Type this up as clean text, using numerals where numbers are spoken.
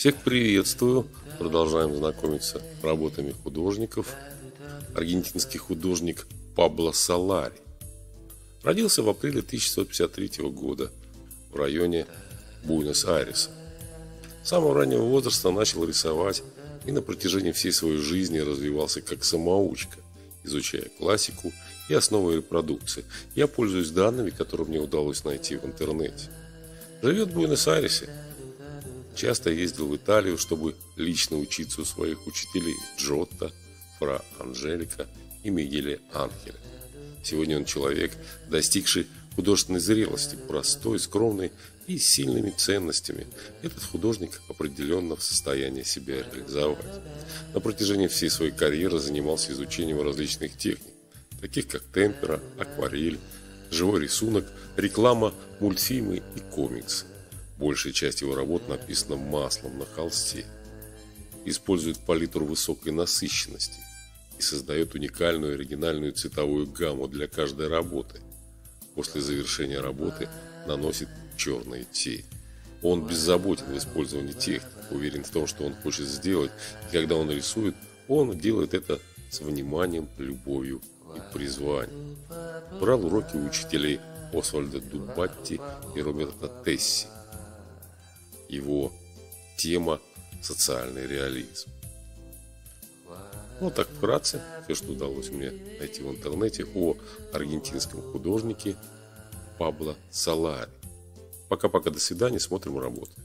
Всех приветствую. Продолжаем знакомиться с работами художников. Аргентинский художник Пабло Солари родился в апреле 1953 года в районе Буэнос-Айреса. С самого раннего возраста начал рисовать и на протяжении всей своей жизни развивался как самоучка, изучая классику и основы репродукции. Я пользуюсь данными, которые мне удалось найти в интернете. Живет в Буэнос-Айресе. Часто ездил в Италию, чтобы лично учиться у своих учителей Джотто, Фра Анжелика и Мигеля Анхеля. Сегодня он человек, достигший художественной зрелости, простой, скромный и с сильными ценностями. Этот художник определенно в состоянии себя реализовать. На протяжении всей своей карьеры занимался изучением различных техник, таких как темпера, акварель, живой рисунок, реклама, мультфильмы и комиксы. Большая часть его работ написана маслом на холсте. Использует палитру высокой насыщенности и создает уникальную оригинальную цветовую гамму для каждой работы. После завершения работы наносит черные тени. Он беззаботен в использовании техник, уверен в том, что он хочет сделать, и когда он рисует, он делает это с вниманием, любовью и призванием. Брал уроки у учителей Освальдо Дубатти и Роберто Тесси. Его тема – социальный реализм. Вот так вкратце все, что удалось мне найти в интернете о аргентинском художнике Пабло Солари. Пока-пока, до свидания, смотрим работу.